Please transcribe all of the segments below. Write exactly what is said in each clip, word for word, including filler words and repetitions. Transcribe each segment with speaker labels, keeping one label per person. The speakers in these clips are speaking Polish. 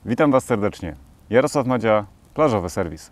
Speaker 1: Witam Was serdecznie. Jarosław Madzia, Plażowy Serwis.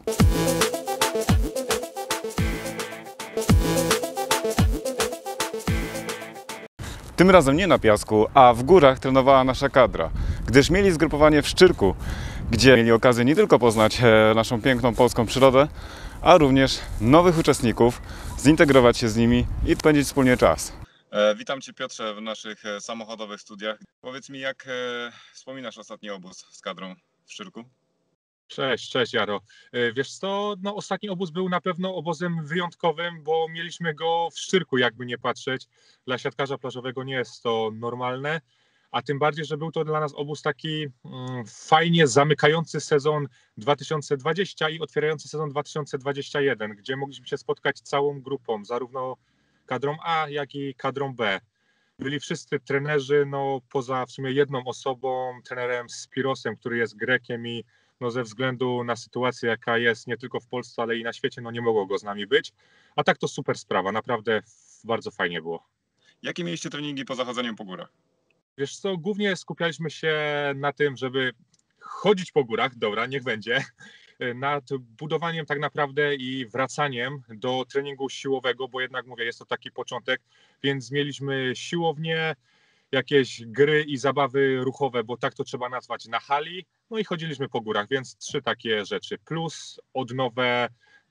Speaker 1: Tym razem nie na piasku, a w górach trenowała nasza kadra, gdyż mieli zgrupowanie w Szczyrku, gdzie mieli okazję nie tylko poznać naszą piękną polską przyrodę, a również nowych uczestników, zintegrować się z nimi i spędzić wspólnie czas. E, witam Cię, Piotrze, w naszych samochodowych studiach. Powiedz mi, jak e, wspominasz ostatni obóz z kadrą w Szczyrku?
Speaker 2: Cześć, cześć Jaro. Wiesz co, no ostatni obóz był na pewno obozem wyjątkowym, bo mieliśmy go w Szczyrku, jakby nie patrzeć. Dla siatkarza plażowego nie jest to normalne, a tym bardziej, że był to dla nas obóz taki mm, fajnie zamykający sezon dwa tysiące dwudziesty i otwierający sezon dwa tysiące dwudziesty jeden, gdzie mogliśmy się spotkać całą grupą, zarówno kadrą A, jak i kadrą B. Byli wszyscy trenerzy, no poza w sumie jedną osobą, trenerem Spirosem, który jest Grekiem i no ze względu na sytuację, jaka jest nie tylko w Polsce, ale i na świecie, no nie mogło go z nami być. A tak to super sprawa, naprawdę bardzo fajnie było.
Speaker 1: Jakie mieliście treningi po zachodzeniu po górach?
Speaker 2: Wiesz co, głównie skupialiśmy się na tym, żeby chodzić po górach, dobra, niech będzie, nad budowaniem tak naprawdę i wracaniem do treningu siłowego, bo jednak mówię, jest to taki początek, więc mieliśmy siłownię, jakieś gry i zabawy ruchowe, bo tak to trzeba nazwać, na hali, no i chodziliśmy po górach, więc trzy takie rzeczy, plus odnowę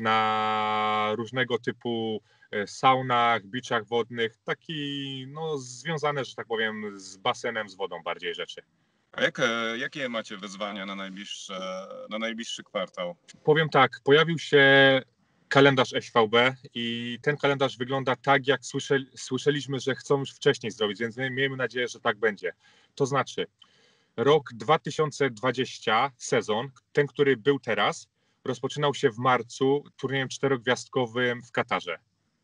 Speaker 2: na różnego typu saunach, beachach wodnych, taki no związane, że tak powiem, z basenem, z wodą bardziej rzeczy.
Speaker 1: A jak, jakie macie wyzwania na, najbliższe, na najbliższy kwartał?
Speaker 2: Powiem tak, pojawił się kalendarz S V B i ten kalendarz wygląda tak, jak słyszeli, słyszeliśmy, że chcą już wcześniej zrobić, więc my miejmy nadzieję, że tak będzie. To znaczy rok dwa tysiące dwudziesty, sezon, ten, który był teraz, rozpoczynał się w marcu turniejem czterogwiazdkowym w Katarze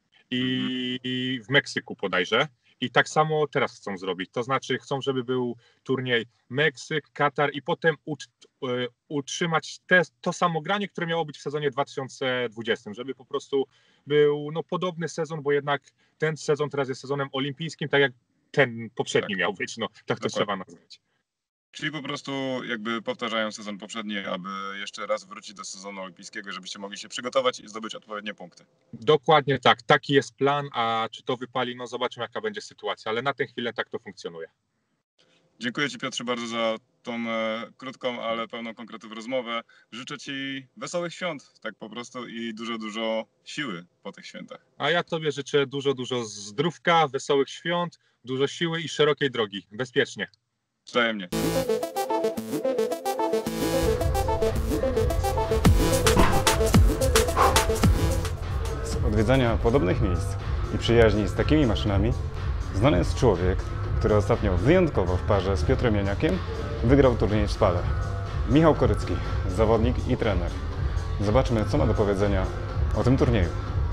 Speaker 2: i, i w Meksyku bodajże. I tak samo teraz chcą zrobić, to znaczy chcą, żeby był turniej Meksyk, Katar i potem utrzymać te, to samo granie, które miało być w sezonie dwa tysiące dwudziestym, żeby po prostu był no, podobny sezon, bo jednak ten sezon teraz jest sezonem olimpijskim, tak jak ten poprzedni tak miał być, no tak to trzeba nazwać.
Speaker 1: Czyli po prostu jakby powtarzają sezon poprzedni, aby jeszcze raz wrócić do sezonu olimpijskiego, żebyście mogli się przygotować i zdobyć odpowiednie punkty.
Speaker 2: Dokładnie tak, taki jest plan, a czy to wypali, no zobaczymy jaka będzie sytuacja, ale na tę chwilę tak to funkcjonuje.
Speaker 1: Dziękuję Ci, Piotrze, bardzo za tą e, krótką, ale pełną konkretów rozmowę. Życzę Ci wesołych świąt, tak po prostu, i dużo, dużo siły po tych świętach.
Speaker 2: A ja Tobie życzę dużo, dużo zdrówka, wesołych świąt, dużo siły i szerokiej drogi, bezpiecznie.
Speaker 1: Wzajemnie. Z odwiedzania podobnych miejsc i przyjaźni z takimi maszynami znany jest człowiek, który ostatnio wyjątkowo w parze z Piotrem Janiakiem wygrał turniej w Spale. Michał Korycki, zawodnik i trener. Zobaczmy, co ma do powiedzenia o tym turnieju.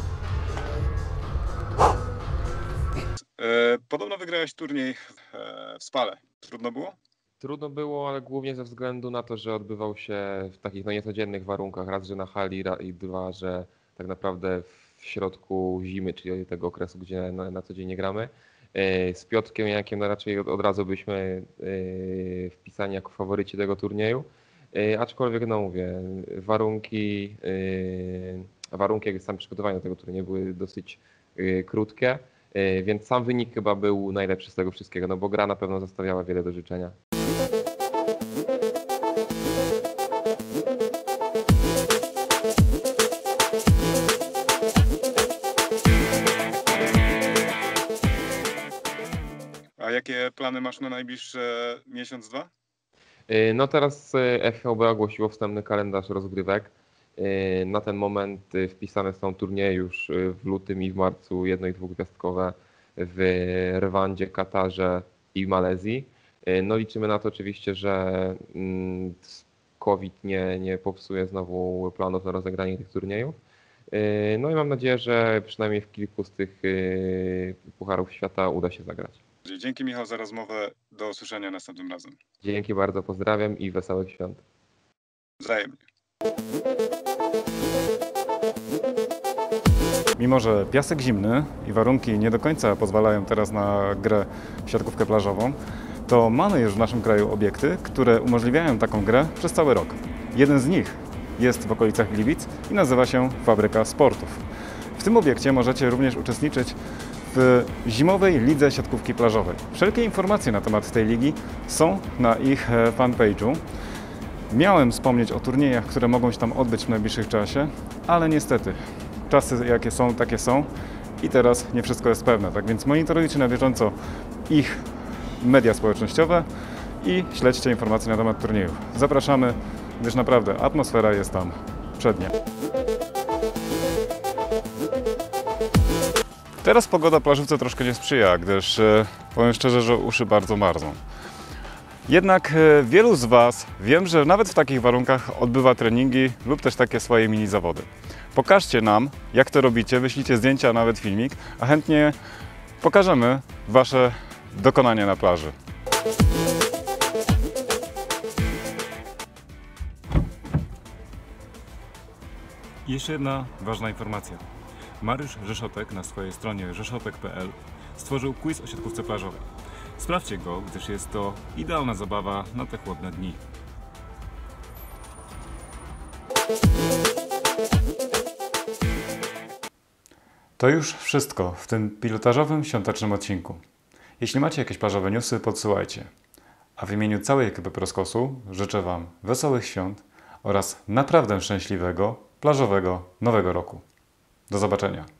Speaker 1: E, podobno wygrałeś turniej w, e, w Spale. Trudno było?
Speaker 3: Trudno było, ale głównie ze względu na to, że odbywał się w takich no, niecodziennych warunkach. Raz, że na hali i dwa, że tak naprawdę w środku zimy, czyli tego okresu, gdzie na, na co dzień nie gramy. Z Piotrkiem Janiakiem no, raczej od, od razu byśmy wpisani jako faworyci tego turnieju. Aczkolwiek, no mówię, warunki, warunki jak sam przygotowania do tego turnieju były dosyć krótkie, więc sam wynik chyba był najlepszy z tego wszystkiego, no bo gra na pewno zostawiała wiele do życzenia.
Speaker 1: A jakie plany masz na najbliższe miesiąc, dwa?
Speaker 3: No teraz F V B ogłosiło wstępny kalendarz rozgrywek. Na ten moment wpisane są turnieje już w lutym i w marcu jedno- i dwugwiazdkowe w Rwandzie, Katarze i Malezji. No liczymy na to oczywiście, że COVID nie, nie popsuje znowu planów na rozegranie tych turniejów. No i mam nadzieję, że przynajmniej w kilku z tych pucharów świata uda się zagrać.
Speaker 1: Dzięki, Michał, za rozmowę. Do usłyszenia następnym razem.
Speaker 3: Dzięki bardzo, pozdrawiam i wesołych świąt.
Speaker 1: Wzajemnie. Mimo że piasek zimny i warunki nie do końca pozwalają teraz na grę w siatkówkę plażową, to mamy już w naszym kraju obiekty, które umożliwiają taką grę przez cały rok. Jeden z nich jest w okolicach Gliwic i nazywa się Fabryka Sportów. W tym obiekcie możecie również uczestniczyć w zimowej lidze siatkówki plażowej. Wszelkie informacje na temat tej ligi są na ich fanpage'u. Miałem wspomnieć o turniejach, które mogą się tam odbyć w najbliższym czasie, ale niestety czasy jakie są, takie są i teraz nie wszystko jest pewne. Tak więc monitorujcie na bieżąco ich media społecznościowe i śledźcie informacje na temat turniejów. Zapraszamy, gdyż naprawdę atmosfera jest tam przednia. Teraz pogoda plażówce troszkę nie sprzyja, gdyż e, powiem szczerze, że uszy bardzo marzną. Jednak e, wielu z Was wiem, że nawet w takich warunkach odbywa treningi lub też takie swoje mini zawody. Pokażcie nam, jak to robicie, wyślijcie zdjęcia, nawet filmik, a chętnie pokażemy Wasze dokonania na plaży. I jeszcze jedna ważna informacja. Mariusz Rzeszotek na swojej stronie rzeszotek kropka p l stworzył quiz o siatkówce plażowej. Sprawdźcie go, gdyż jest to idealna zabawa na te chłodne dni. To już wszystko w tym pilotażowym, świątecznym odcinku. Jeśli macie jakieś plażowe newsy, podsyłajcie. A w imieniu całej ekipy Proskosu życzę Wam wesołych świąt oraz naprawdę szczęśliwego, plażowego Nowego Roku. Do zobaczenia.